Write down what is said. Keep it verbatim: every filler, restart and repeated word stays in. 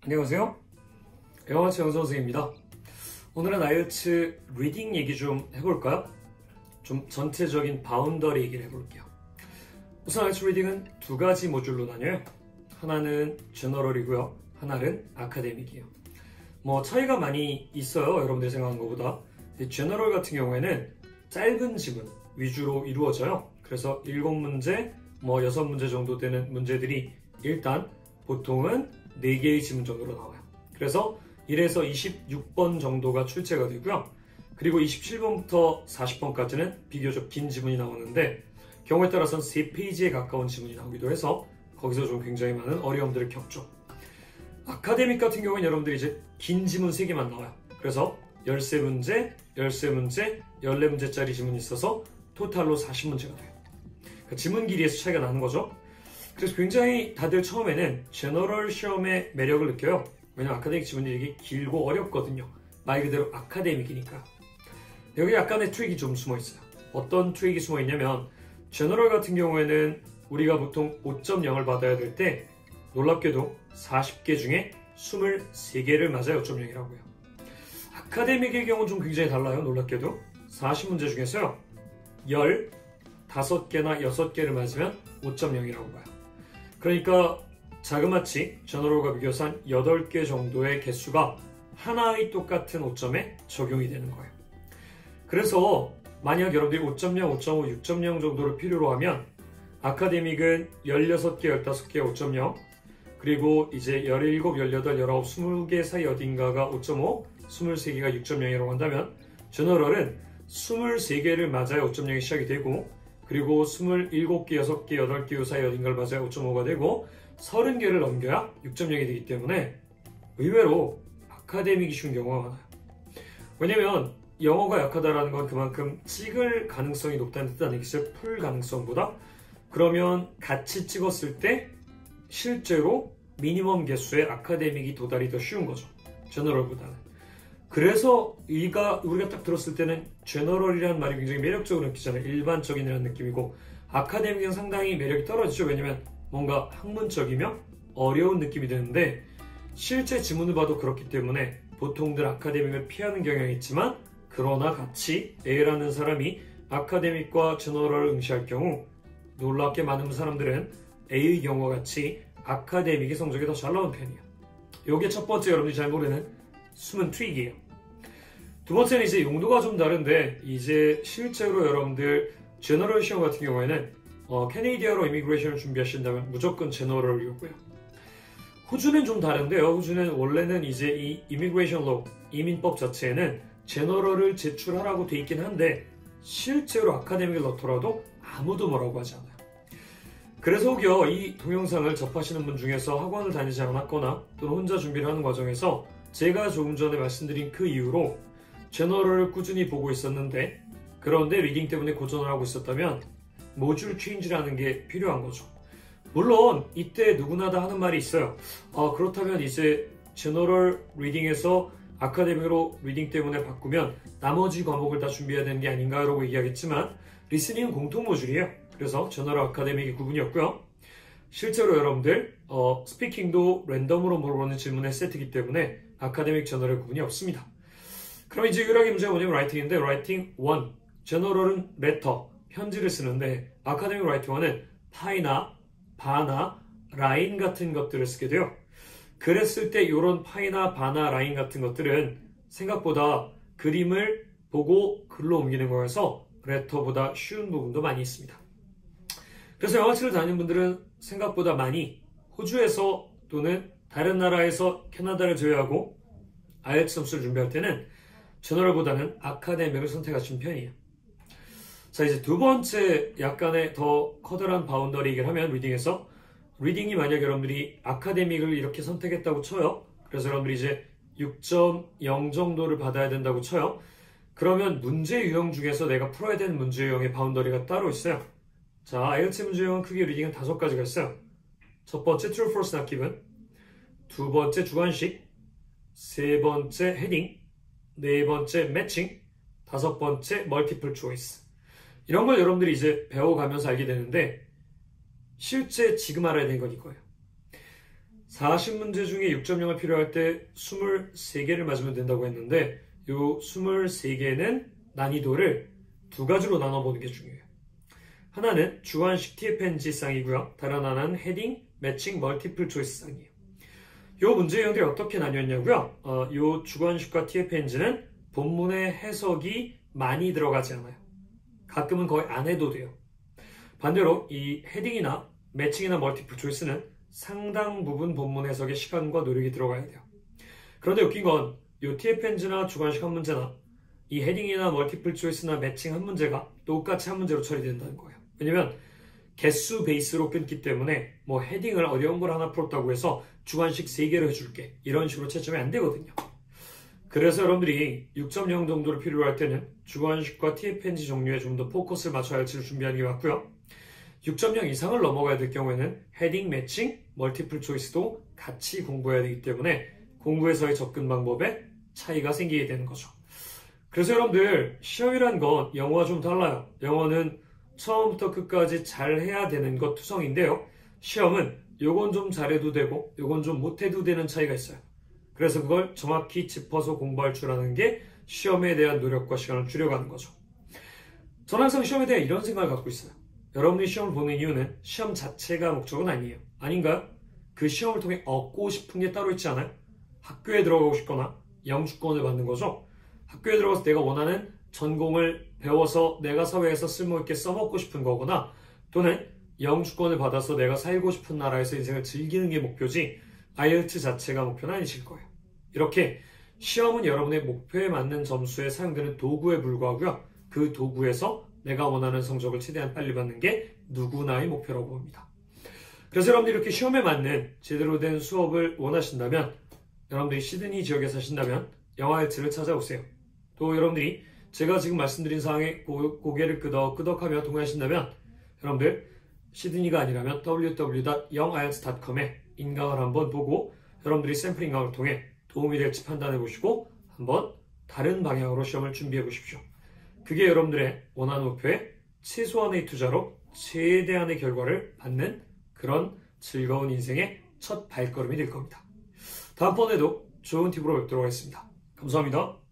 안녕하세요. 영어 최영선 선생님입니다. 오늘은 아이엘츠 리딩 얘기 좀 해볼까요? 좀 전체적인 바운더리 얘기를 해볼게요. 우선 아이엘츠 리딩은 두 가지 모듈로 나뉘어요. 하나는 제너럴이고요. 하나는 아카데믹이에요. 뭐 차이가 많이 있어요. 여러분들이 생각하는 것보다. 제너럴 같은 경우에는 짧은 지문 위주로 이루어져요. 그래서 일곱 문제, 뭐 여섯 문제 정도 되는 문제들이 일단 보통은 네 개의 지문 정도로 나와요. 그래서 일에서 이십육 번 정도가 출제가 되고요. 그리고 이십칠 번부터 사십 번까지는 비교적 긴 지문이 나오는데 경우에 따라서는 세 페이지에 가까운 지문이 나오기도 해서 거기서 좀 굉장히 많은 어려움들을 겪죠. 아카데믹 같은 경우는 여러분들이 이제 긴 지문 세 개만 나와요. 그래서 열세 문제, 열세 문제, 열네 문제짜리 지문이 있어서 토탈로 사십 문제가 돼요. 그러니까 지문 길이에서 차이가 나는 거죠. 그래서 굉장히 다들 처음에는 제너럴 시험의 매력을 느껴요. 왜냐면 아카데믹 지문이 되게 길고 어렵거든요. 말 그대로 아카데믹이니까. 여기 약간의 트릭이 좀 숨어 있어요. 어떤 트릭이 숨어 있냐면 제너럴 같은 경우에는 우리가 보통 오 점 영을 받아야 될 때 놀랍게도 사십 개 중에 이십삼 개를 맞아야 오 점 영이라고 해요. 아카데믹의 경우는 좀 굉장히 달라요. 놀랍게도 사십 문제 중에서요 십오 개나 여섯 개를 맞으면 오 점 영이라고 봐요. 그러니까 자그마치 제너럴과 비교해서 한 여덟 개 정도의 개수가 하나의 똑같은 오 점에 적용이 되는 거예요. 그래서 만약 여러분들이 오 점 영, 오 점 오, 육 점 영 정도를 필요로 하면 아카데믹은 열여섯 개, 열다섯 개 오 점 영, 그리고 이제 열일곱, 열여덟, 열아홉, 스무 개 사이 어딘가가 오 점 오, 이십삼 개가 육 점 영이라고 한다면 제너럴은 이십삼 개를 맞아야 오 점 영이 시작이 되고 그리고 이십칠 개, 여섯 개, 여덟 개 사이 어딘가를 맞아야 오 점 오가 되고 서른 개를 넘겨야 육 점 영이 되기 때문에 의외로 아카데믹이 쉬운 경우가 많아요. 왜냐면 영어가 약하다라는 건 그만큼 찍을 가능성이 높다는 뜻 아니겠어요? 풀 가능성보다? 그러면 같이 찍었을 때 실제로 미니멈 개수의 아카데믹이 도달이 더 쉬운 거죠. 제너럴보다는. 그래서 이가 우리가 딱 들었을 때는 제너럴이라는 말이 굉장히 매력적으로 느끼잖아요. 일반적인이라는 느낌이고 아카데믹은 상당히 매력이 떨어지죠. 왜냐면 뭔가 학문적이며 어려운 느낌이 드는데 실제 지문을 봐도 그렇기 때문에 보통들 아카데믹을 피하는 경향이 있지만 그러나 같이 A라는 사람이 아카데믹과 제너럴을 응시할 경우 놀랍게 많은 사람들은 A의 경우와 같이 아카데믹의 성적이 더 잘 나오는 편이에요. 이게 첫 번째 여러분들이 잘 모르는 숨은 트릭이에요. 두 번째는 이제 용도가 좀 다른데 이제 실제로 여러분들 제너럴 시험 같은 경우에는 어, 캐네디아로 이미그레이션을 준비하신다면 무조건 제너럴이고요. 호주는 좀 다른데요. 호주는 원래는 이제 이 이미그레이션 로 이민법 자체에는 제너럴을 제출하라고 돼 있긴 한데 실제로 아카데믹을 넣더라도 아무도 뭐라고 하지 않아요. 그래서 혹여 이 동영상을 접하시는 분 중에서 학원을 다니지 않았거나 또는 혼자 준비를 하는 과정에서 제가 조금 전에 말씀드린 그 이유로 제너럴을 꾸준히 보고 있었는데 그런데 리딩 때문에 고전을 하고 있었다면 모듈 체인지라는 게 필요한 거죠. 물론 이때 누구나 다 하는 말이 있어요. 아, 그렇다면 이제 제너럴 리딩에서 아카데믹으로 리딩 때문에 바꾸면 나머지 과목을 다 준비해야 되는 게 아닌가 라고 얘기하겠지만 리스닝은 공통 모듈이에요. 그래서 제너럴 아카데믹이 구분이 없고요. 실제로 여러분들 어, 스피킹도 랜덤으로 물어보는 질문의 세트이기 때문에 아카데믹 제너럴 구분이 없습니다. 그럼 이제 유일하게 문제가 뭐냐면 라이팅인데 라이팅 일, 제너럴은 레터, 편지를 쓰는데 아카데믹 라이팅 일은 파이나 바나 라인 같은 것들을 쓰게 돼요. 그랬을 때 이런 파이나 바나 라인 같은 것들은 생각보다 그림을 보고 글로 옮기는 거여서 레터보다 쉬운 부분도 많이 있습니다. 그래서 영어학실을 다니는 분들은 생각보다 많이 호주에서 또는 다른 나라에서 캐나다를 제외하고 아이엘츠 점수를 준비할 때는 제너럴보다는 아카데믹을 선택하시는 편이에요. 자, 이제 두 번째 약간의 더 커다란 바운더리 얘기를 하면 리딩에서 리딩이 만약 여러분들이 아카데믹을 이렇게 선택했다고 쳐요. 그래서 여러분들이 이제 육 점 영 정도를 받아야 된다고 쳐요. 그러면 문제 유형 중에서 내가 풀어야 되는 문제 유형의 바운더리가 따로 있어요. 자, 아이엘츠 문제 유형은 크게 리딩은 다섯 가지가 있어요. 첫 번째 true, false, not given, 두 번째 주관식, 세 번째 헤딩, 네 번째 매칭, 다섯 번째 멀티플 초이스. 이런 걸 여러분들이 이제 배워가면서 알게 되는데 실제 지금 알아야 되는 건 이거예요. 사십 문제 중에 육 점 영을 필요할 때 이십삼 개를 맞으면 된다고 했는데 이 이십삼 개는 난이도를 두 가지로 나눠보는 게 중요해요. 하나는 주관식 티에프엔지 쌍이고요. 다른 하나는 헤딩, 매칭, 멀티플 초이스 쌍이에요. 이 문제 유형들이 어떻게 나뉘었냐고요? 어, 이 주관식과 티에프엔지는 본문의 해석이 많이 들어가지 않아요. 가끔은 거의 안 해도 돼요. 반대로 이 헤딩이나 매칭이나 멀티플 초이스는 상당 부분 본문 해석에 시간과 노력이 들어가야 돼요. 그런데 웃긴 건 이 티에프엔지나 주관식 한 문제나 이 헤딩이나 멀티플 초이스나 매칭 한 문제가 똑같이 한 문제로 처리된다는 거예요. 왜냐면 개수 베이스로 끊기 때문에 뭐 헤딩을 어려운 걸 하나 풀었다고 해서 주관식 세 개로 해줄게 이런 식으로 채점이 안 되거든요. 그래서 여러분들이 육 점 영 정도를 필요로 할 때는 주관식과 티에프엔지 종류에 좀 더 포커스를 맞춰야 할지를 준비하는 게 맞고요. 육 점 영 이상을 넘어가야 될 경우에는 헤딩, 매칭, 멀티플 초이스도 같이 공부해야 되기 때문에 공부에서의 접근 방법에 차이가 생기게 되는 거죠. 그래서 여러분들 시험이란 건 영어와 좀 달라요. 영어는 처음부터 끝까지 잘 해야 되는 것 투성인데요. 시험은 요건 좀 잘해도 되고 요건 좀 못해도 되는 차이가 있어요. 그래서 그걸 정확히 짚어서 공부할 줄 아는 게 시험에 대한 노력과 시간을 줄여가는 거죠. 저는 항상 시험에 대해 이런 생각을 갖고 있어요. 여러분이 시험을 보는 이유는 시험 자체가 목적은 아니에요. 아닌가요? 그 시험을 통해 얻고 싶은 게 따로 있지 않아요? 학교에 들어가고 싶거나 영주권을 받는 거죠. 학교에 들어가서 내가 원하는 전공을 배워서 내가 사회에서 쓸모있게 써먹고 싶은 거거나 또는 영주권을 받아서 내가 살고 싶은 나라에서 인생을 즐기는 게 목표지 아이엘츠 자체가 목표는 아니실 거예요. 이렇게 시험은 여러분의 목표에 맞는 점수에 사용되는 도구에 불과하고요. 그 도구에서 내가 원하는 성적을 최대한 빨리 받는 게 누구나의 목표라고 봅니다. 그래서 여러분들이 이렇게 시험에 맞는 제대로 된 수업을 원하신다면 여러분들이 시드니 지역에 사신다면 영아이엘츠를 찾아오세요. 또 여러분들이 제가 지금 말씀드린 사항에 고, 고개를 끄덕끄덕하며 동의하신다면 여러분들 시드니가 아니라면 더블유 더블유 더블유 닷 영 아이엘츠 닷 컴에 인강을 한번 보고 여러분들이 샘플인강을 통해 도움이 될지 판단해 보시고 한번 다른 방향으로 시험을 준비해 보십시오. 그게 여러분들의 원하는 목표에 최소한의 투자로 최대한의 결과를 받는 그런 즐거운 인생의 첫 발걸음이 될 겁니다. 다음번에도 좋은 팁으로 뵙도록 하겠습니다. 감사합니다.